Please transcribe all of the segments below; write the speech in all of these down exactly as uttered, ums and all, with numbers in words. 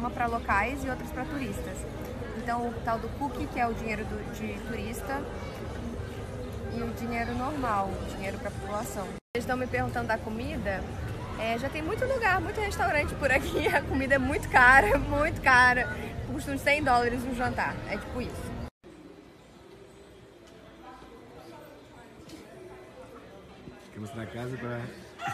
uma para locais e outras para turistas. Então o tal do cookie, que é o dinheiro do, de turista, e o dinheiro normal, o dinheiro para a população. Eles estão me perguntando da comida, é, já tem muito lugar, muito restaurante por aqui, a comida é muito cara, muito cara, custa uns cem dólares um jantar, é tipo isso. Ficamos na casa para...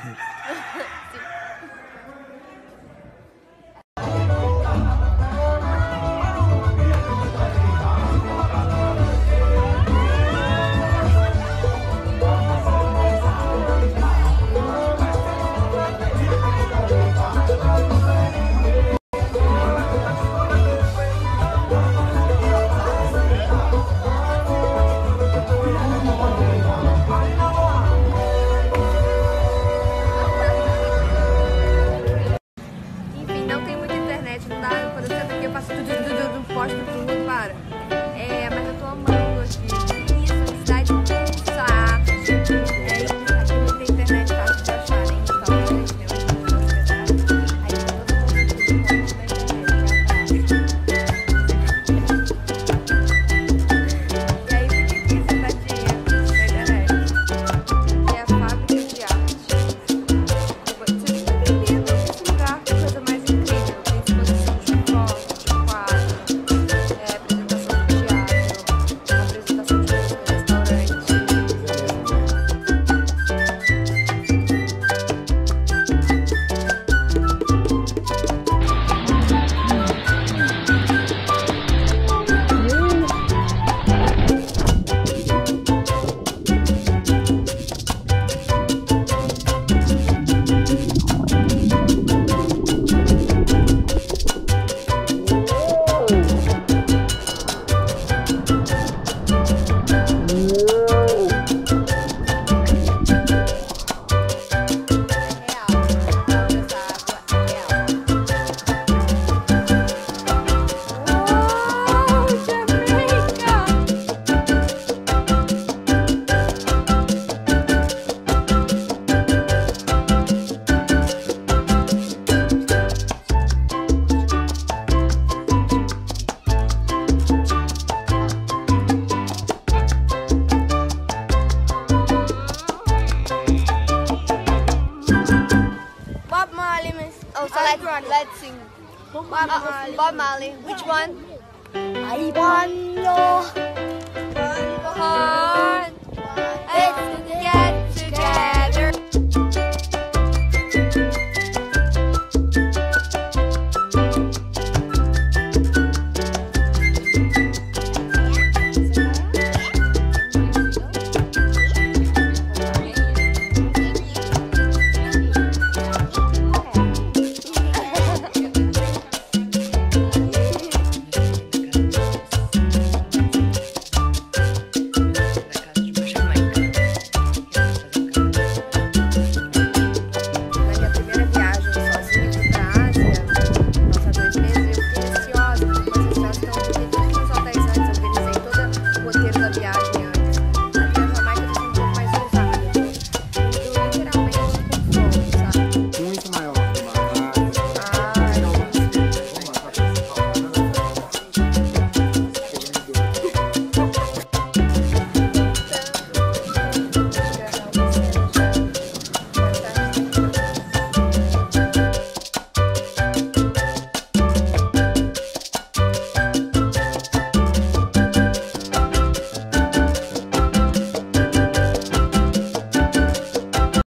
Let's sing. Bob Marley. Bob Marley. Which one? I want no.